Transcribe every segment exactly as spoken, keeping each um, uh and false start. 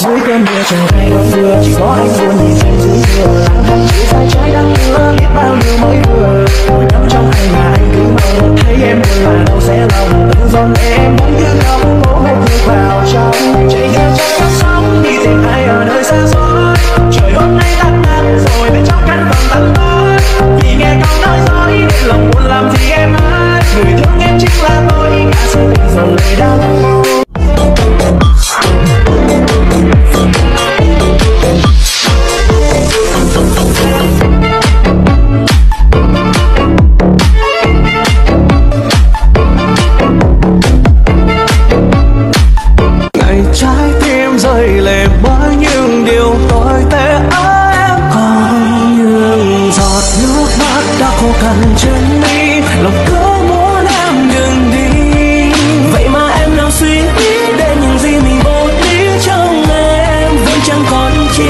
Dưới cơn mưa trời hay mưa chỉ có anh buồn nhìn em dưới mưa lặng thầm chỉ phải trái đang mưa biết bao nhiêu mới vừa ngồi nắm trong tay mà anh cứ mong thấy em buồn là đâu sẽ lòng từng giọt em muốn như không cố hôn ngược vào trong chạy theo trong cơn sóng đi tìm ai ở nơi xa xôi trời hôm nay tắt tắt rồi bên trong căn phòng tắt tối vì nghe câu nói dối nên lòng buồn làm gì em ơi người thương em chính là tôi cả sự tình rồi lời đau. Chân mi lòng cứ muốn em đừng đi vậy mà em nào suy nghĩ đến những gì mình vô lý trong em vẫn chẳng còn chi.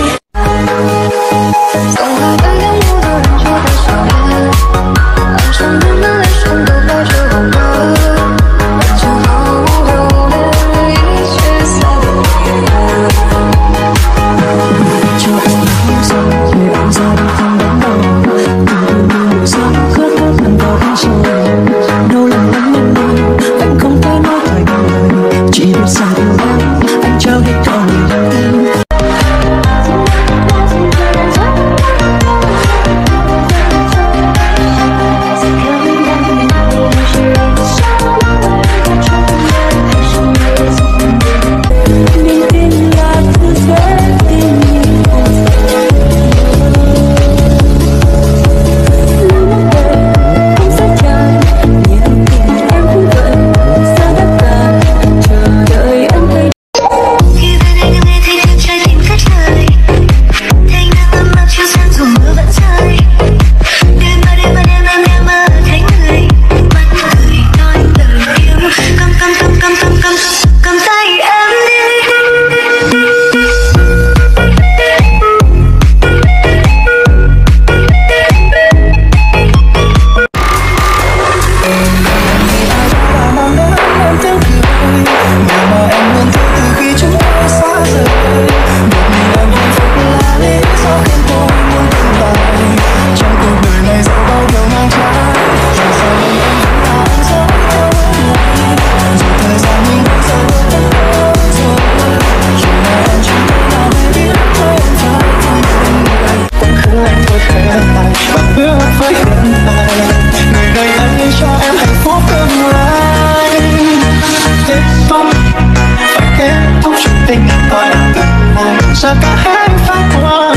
Sao cả hai phát qua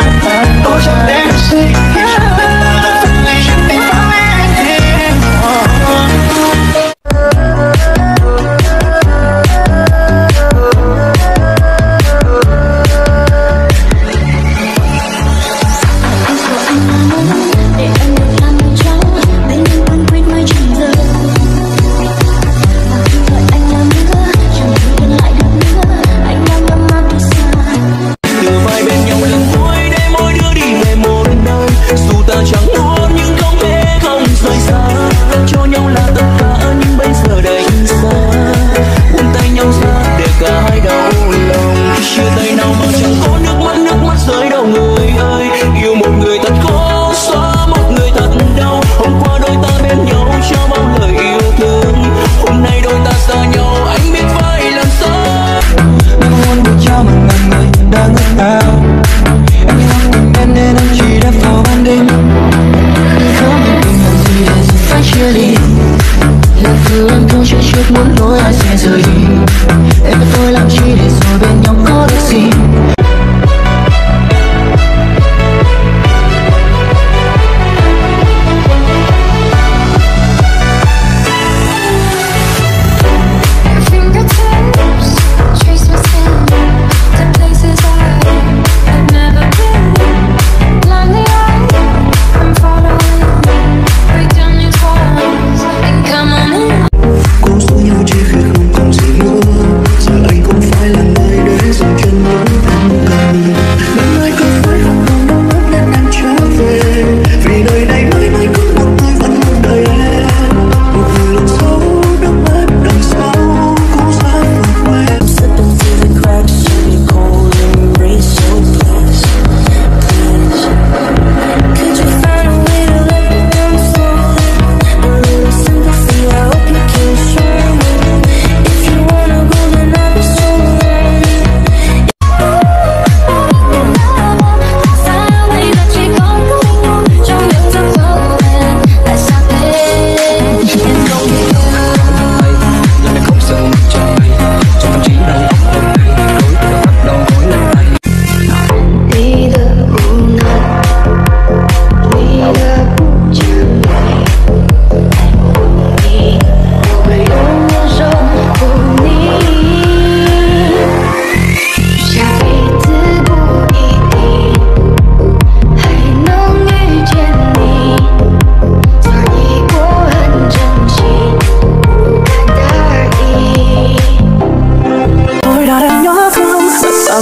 tôi chẳng đem suy muốn nói ai sẽ rời đi. Em và tôi làm chi để rồi bên nhau có được gì.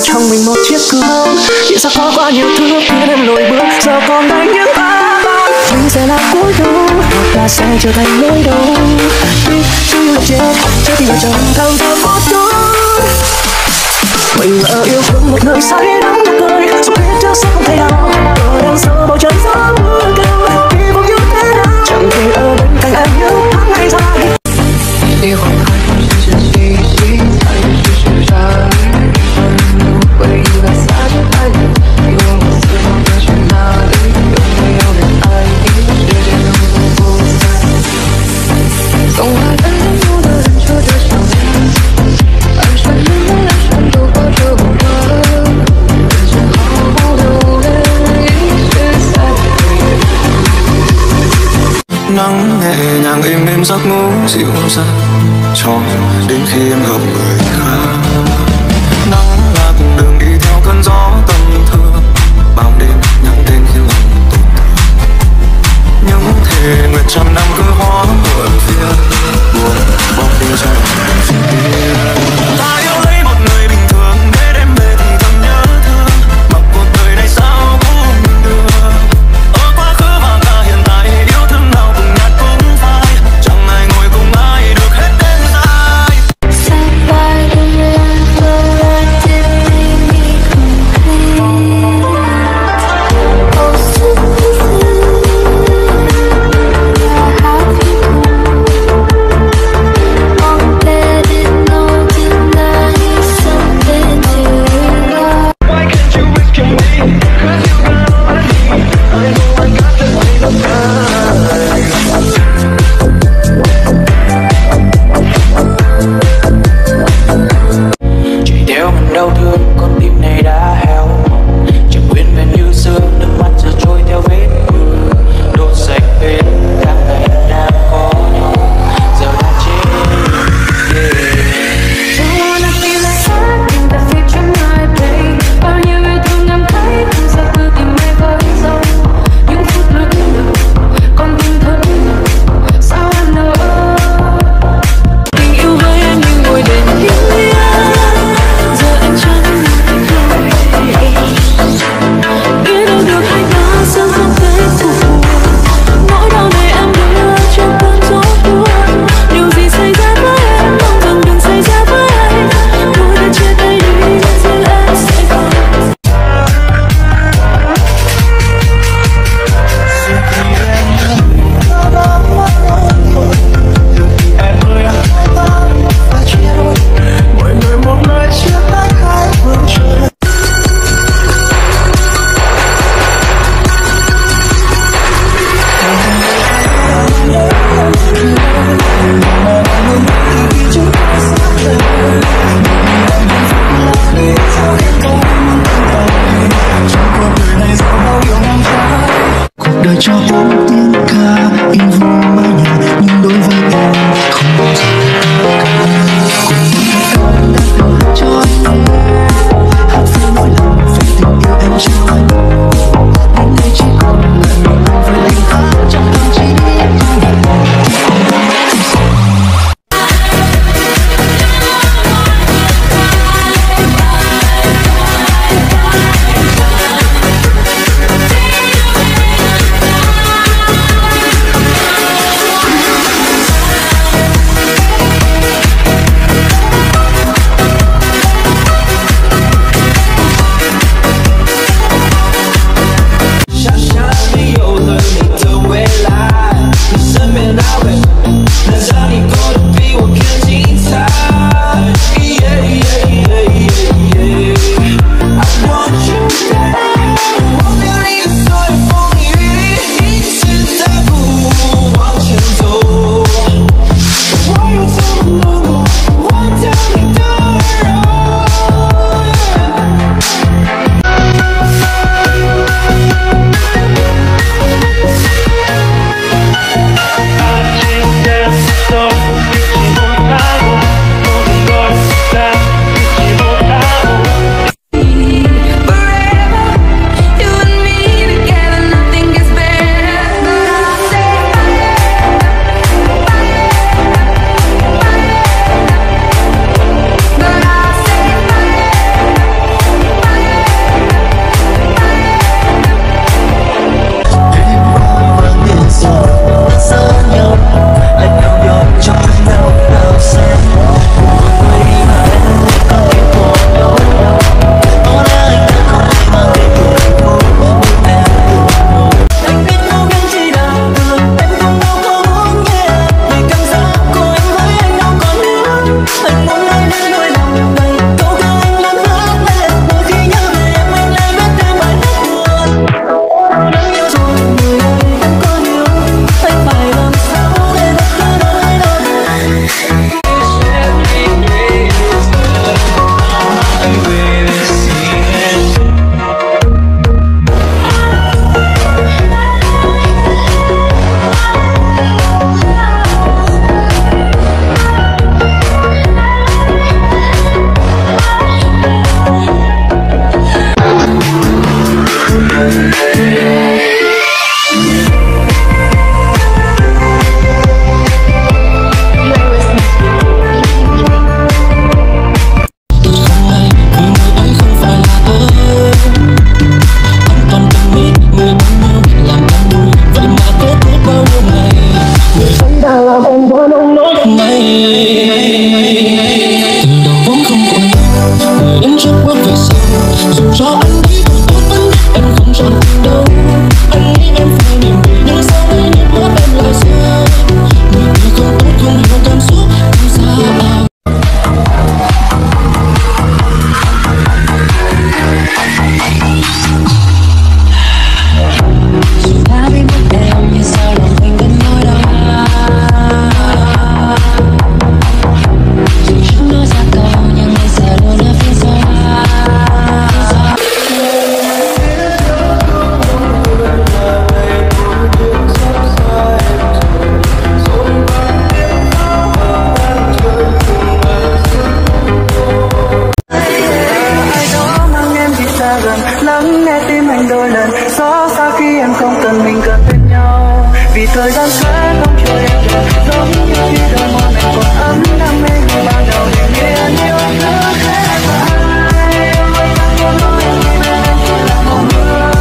trong mình một chiếc gương. Vì sao có quá nhiều thứ khiến em lùi bước, giờ còn đây những ta ban. Mình sẽ là cuối đầu, hoặc là sẽ trở thành nỗi đau. Đi, đi là chết, chết thì là chẳng thao giờ một chút. Mình lỡ yêu thương một người say đắm trong cười, dù biết trước sẽ không thể nào. Ở đằng sau bầu trời gió mưa cao, kỳ vọng như thế nào. Chẳng thể ở bên cạnh em những tháng ngày dài. Yêu không ai không chỉ chỉ chỉ ai chỉ chỉ ra. Bởi vì là xa nhất anh, yêu một sự không thể chuyện nào đi. Yêu người yêu đến ai đi, để để lòng vô sai. Không ai anh không muốn đời cho đời sau này. Anh sẽ luôn muốn em chẳng đâu có chờ một đời. Để chẳng hao đâu lên ý sẽ sai. Nắng nhẹ nhàng êm êm giấc ngủ dịu dàng cho đến khi em gặp người khác. Nắng là cùng đường đi theo cơn gió tâm thương, bao đêm nhắc tên khi lòng tổn thương. Những thề nguyện trăm năm cứ hóa buồn phiền, buồn bỏ đi cho lòng phiền. Ta yêu lấy một người bình thường để đêm về thì thầm nhớ thương, mặc cuộc đời này sao cũng được. Ở quá khứ và cả hiện tại yêu thương nào cùng nhạt cũng phai, chẳng ai ngồi cùng ai được hết đêm dài. Somebody love like to make me complete. Oh, citizen, where have you gone? I'm getting no denying something to love. Why can't you rescue me? Cause you got all I need. I know I got the same of chỉ theo mình đau thương, con tim này đã heo mòn. Chẳng nguyên vẹn như xưa, nước mắt giờ trôi theo vết mưa. Đốt sạch vết các ngày đang có nhau, giờ đã chết. Don't wanna feel like sad in the future, my babe. Bao nhiêu yêu thương em thấy không sao cứ tìm mãi với dòng. Những phút lướt ngược, con tim thẫn thờ. Sao em nỡ? Tình yêu với em như ngồi đèn yêu. Giờ anh chẳng muốn nói. Biết đâu được hai ta sẽ không thể thuộc buồn. Nỗi đau này em đưa trong cơn gió buồn. Điều gì xảy ra với em, mong rằng đừng xảy ra với anh. Thôi đã chia tay đi, rồi em sẽ còn. Mỗi người một nơi chia tách hai phương trời. Cuộc đời cho bốn tiếng ca in vô mái nhà, nhưng đối với em không bao giờ ca. Cùng những con đã đổ cho anh hát với nỗi lòng về tình yêu em cho anh. Đến đây chỉ còn lại mình với anh hát trong tâm trí em không để Hãy subscribe cho anh đi thật tốt vẫn biết em không chọn tình đâu. Anh nghĩ em phải niềm vì nhưng sau đây nước mắt em lại rơi. Người kia không tốt không hiểu cảm xúc không sao. Dù đã biết mất em nhưng sao lòng mình vẫn nói đau. Dù chẳng nói ra câu nhưng ngày giờ luôn ở phía sau. Lắng nghe tim anh đôi lần xót xa khi em không cần mình gần bên nhau. Vì thời gian sẽ không chờ em được giống như khi đôi môi mình còn ấm đam mê như ban đầu để nghiền yêu nước khẽ vai. Yêu anh đang yêu nói em khi bên em chỉ là màu mưa.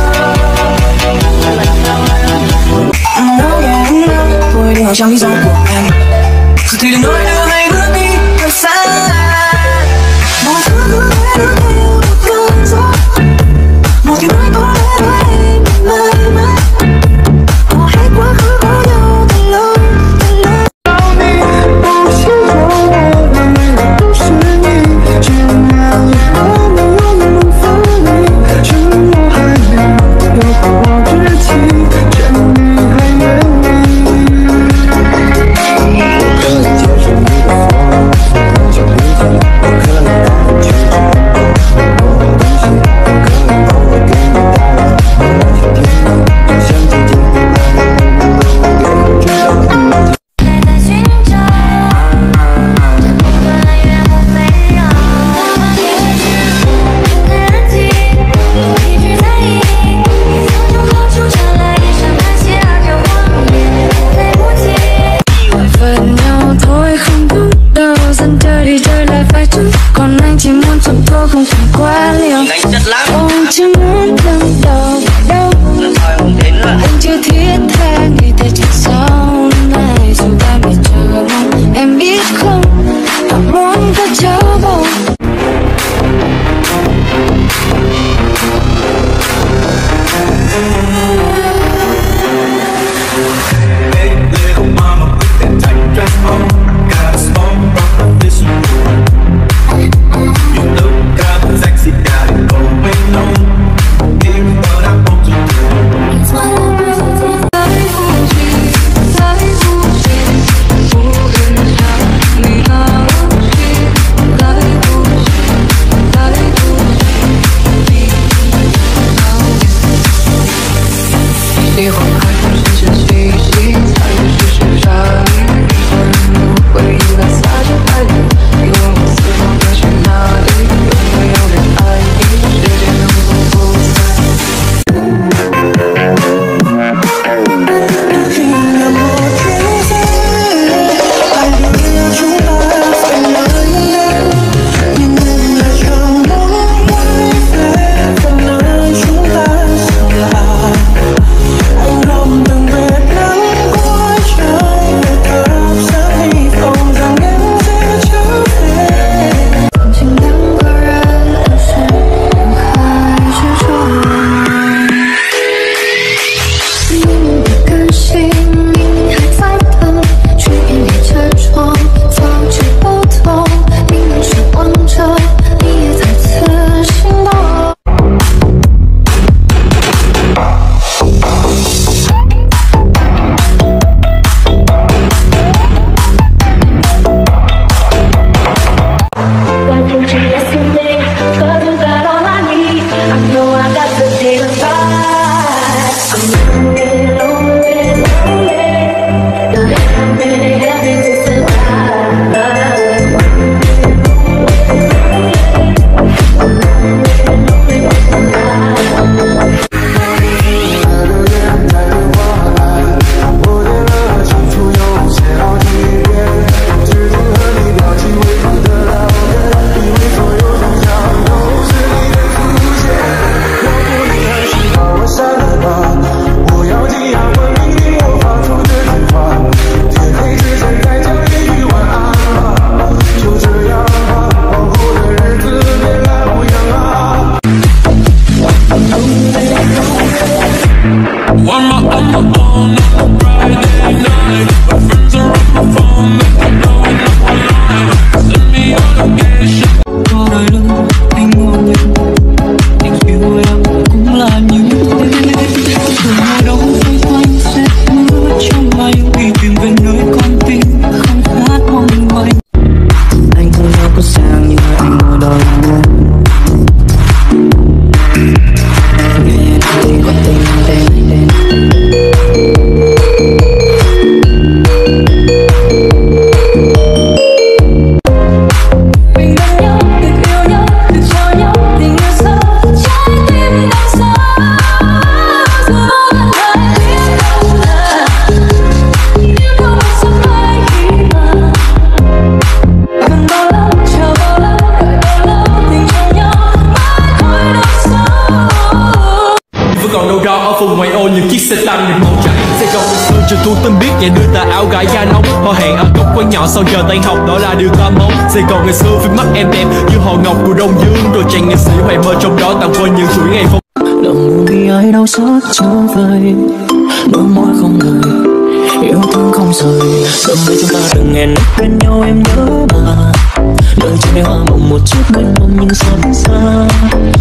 Nói em tôi đi hỏi trong lý do của em. Giờ thì đừng nói nữa hãy bước đi thật xa. Mọi thứ cứ thế được theo một cơn gió. Một cái nói có lẽ nói em mãi mãi. Bỏ hết quá khứ có nhau thật lâu thật lâu. Đau đi bao chiếc gió em và mình là lúc suy nghĩ. Chuyện nào có mình luôn luôn phá đi. Chúng nó hai mình đâu có chuyện chi. Chuyện đi hay nhớ đi. Có lẽ接受你的风，就离开，不可能让我拒绝。我的东西，不可能偶尔给你带来梦想天空，就像渐渐的爱人们都给我知道。 还在寻找，不管远或飞绕，我也是不敢安静，一直在意，从中透出传来一声叹息，而这谎言来不及。Phật nhau thôi không đúng đâu, dần trở đi trở lại phải chăng. Còn anh chỉ muốn chậm thôi không cần quá liều. Ông chỉ muốn đâm đầu đâu. Anh chưa thiết tha nghĩ tới chuyện sau này. Dù ta bị chờ mong em biết không, anh muốn có cháu bầu. I know Gòn ở vùng ngoại ô những chiếc xe tăng được màu trắng. Sài Gòn ngày xưa trường thu tinh biết nhà đưa ta áo gái da nóng. Họ hẹn ở góc quán nhỏ sau giờ tan học đó là điều ta mong. Sài Gòn ngày xưa với mắt em đẹp như họ ngọc của Đông Dương, rồi chàng nghệ sĩ hoài mơ trong đó tạm quên những chuỗi ngày phong. Lòng buồn vì ai đau xót trở về, đôi môi không lời, yêu thương không rời. Đêm nay chúng ta đừng hẹn lúc bên nhau em nhớ mà, đời trên đây hoa mộng một chút mênh mông nhưng xót xa.